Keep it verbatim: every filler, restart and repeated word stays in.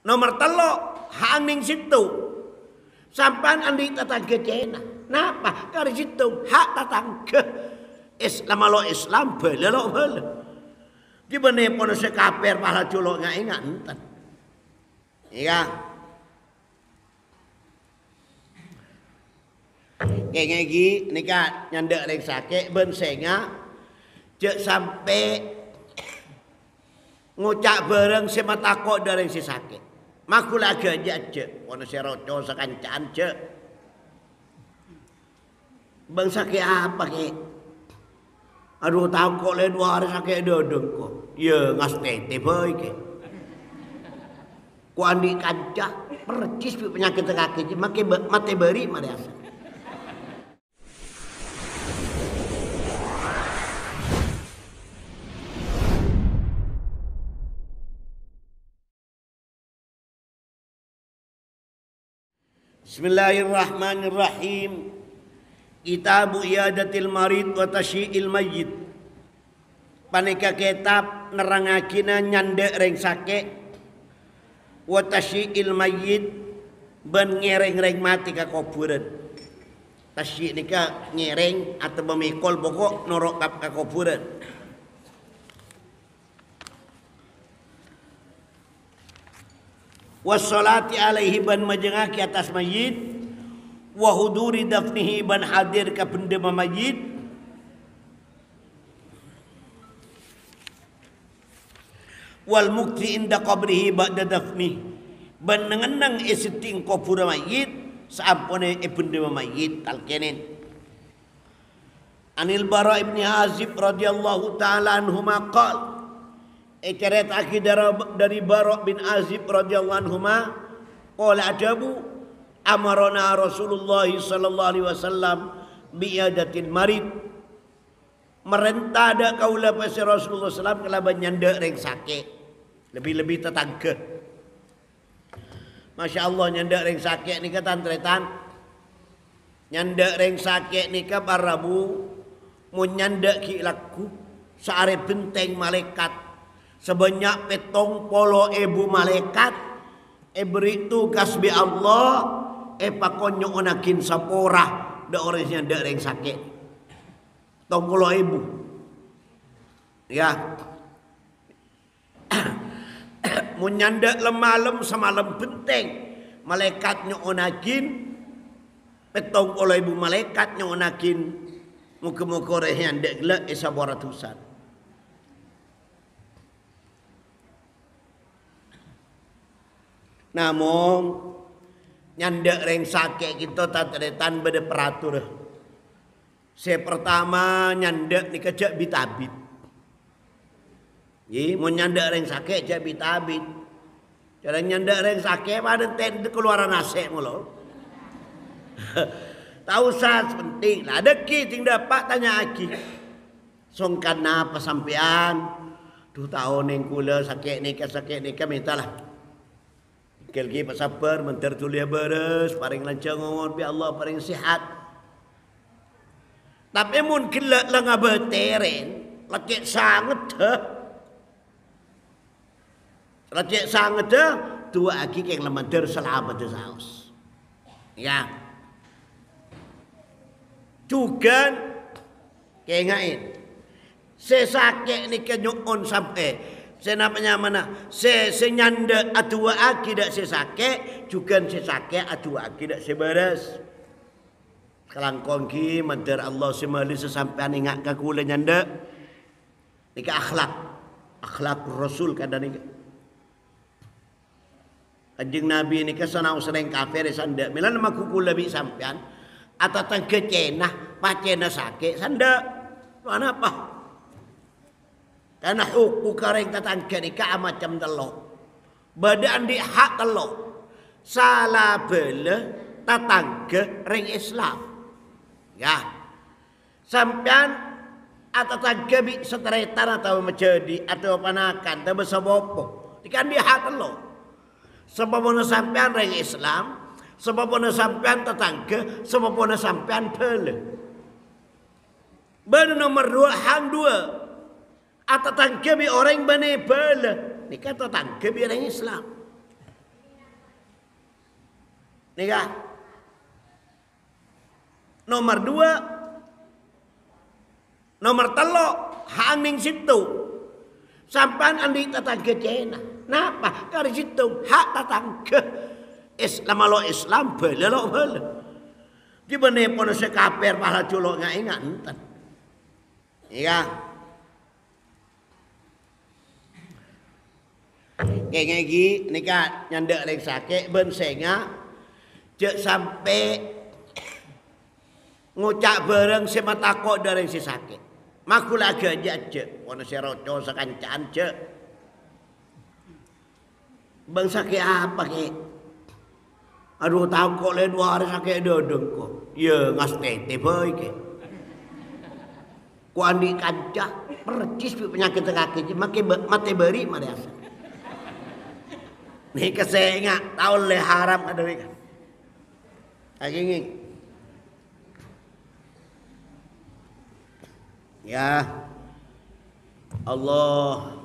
Nomor telok hang ning situ. Sampan andi tetangga cena. Napa? Dari situ hak tetangga. Islam lo Islam bela lo bela. Gimana pun sekaper pahala culok nggak ingat enten. Iya. Kayak gini nika nyandak lek sakit ben senga cek sampai ngucap bareng sama takut dari si sakit. Maku lagi aja cek, kono si roco sekancan cek. Bang sakit apa ke? Aduh tahu kok le dua hari sakit dodong kok. Ya ngas tete boy ke. Ku andi kancah percis penyakit kaki make mate beri mariasa. Bismillahirrahmanirrahim. Kitabu Iyadatil Marid wa Tasyi'il Mayyit. Panika kitab nerangakina nyandek reng sake wa tasyi'il mayyit ben ngereng-reng mati ka kuburan. Tasyi' nika ngereng atau memikul pokok norok ka kuburan. Wassalati alaihi ban majengaki atas mayit wa huduri dafnihi ban hadir ka pendema mayit wal mukti inda qabrihi ba'da dafni ban nengenang isiting kubur mayit saampune e pendema mayit talkenen. Anil Bara ibn Azib radhiyallahu taala anhuma qala Eceret aki dari Bara bin Azib radhiyallahu anhuma qala adabu amarona Rasulullah sallallahu alaihi wasallam bi'adatil marid merentah ada kaula pasir Rasulullah sallallahu alaihi wasallam kalaban nyanda reng sakit lebih-lebih tetangga. Masya Allah nyanda reng sakit nika tantretan nyanda reng sakit nika barabu mun nyanda ki laku saare benteng malaikat sebanyak petong polo ibu malaikat e beri tugas bi Allah e pakonyo onakin sapora da orangnya ndak reng sakit tong polo ibu ya mun nyandak lemalem semalam benteng malaikatnya onakin petong polo ibu malaikatnya onakin muka-muka orangnya ndak gelak e saboratusan. Namun nyandak reng sakit kita tatretan beda peratur. Saya pertama nyandak ni kejak bitabit. Ji, mau nyandak reng sakit jak bitabit. Cara nyandak reng sakit pada ten keluaran nasib mulu. Tahu sah penting lah. Ada ki ting dapat tanya aki. Songkan apa sampean? Duh tahun yang kula sakit ni ke sakit ni ke mintalah. Kelgi pak sabar mentar tulia beres paling lancar ngon bi Allah paling sihat. Tapi mun kelak langa beteren laki sangat dah. Laki sangat dah dua aki keng lemantar selamat saus. Ya. Juga kengain. Sesakit ni kenyuon sampai saya namanya mana? Saya senyanda atua akidak sesake, juga sesake atua akidak seberes. Sekarang kongki mantar Allah semali sesampai ingat ke kula nyanda. Nika akhlak, akhlak Rasul kada nika. Anjing Nabi nika sanau sering kafir sanda. Milan nama kukula bi sampean atau tangke cenah, pacena sake sanda. Mana apa? Karena hukum kareng tatangga ni ka macam telok. Badan di hak telok. Salah bela tatangga reng Islam. Ya. Sampean atau tatangga bi setretan atau menjadi atau panakan atau besabopo. Ikan di hak telok. Sebabnya sampean reng Islam. Sebabnya sampean tatangga. Sebabnya sampean bela. Baru nomor dua hang dua. Atau tangkebi orang bane bala. Ni kata tangkebi orang Islam. Nika. Nomor dua, nomor telok hanging situ. Sampan andi tatangga cena. Napa? Dari situ hak tatangga. Islam lo Islam bela lo bela. Di mana pun sekaper pahala culok nggak ingat enten. Iya. Kayak gini nika nyandak lek sakit ben senga cek sampai ngucap bareng semata kok dari si sakit. Maku lagi aja cek, wana si roco sekancaan cek. Bang sakit apa ke? Aduh tahu kok le dua hari sakit dodong kok. Ya ngas tete boy ke. Ku andi kancah percis penyakit kaki makin mati beri mariasa. Nih kesenga tahu le haram ada nih. Lagi ya Allah